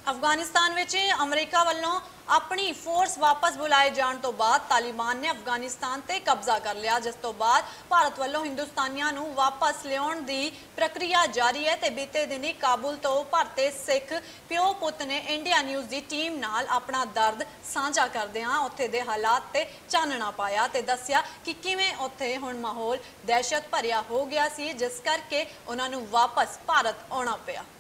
अफगानिस्तान विच अमरीका वालों अपनी फोर्स वापस बुलाए जाने तो बाद तालिबान ने अफगानिस्तान ते कब्जा कर लिया, जिस तो बाद भारत वालों हिंदुस्तानियों नूं वापस लियाउण दी प्रक्रिया जारी है। ते बीते दिनी काबुल तो परते सिख प्यो पुत ने इंडिया न्यूज़ की टीम नाल अपना दर्द साझा करदिआं उत्थे दे हालात ते चानना पाया ते दस्सिया कि किवें उत्थे हुण माहौल दहशत भरिया हो गया सी, जिस करके उन्हां नूं वापस भारत आउणा पिया।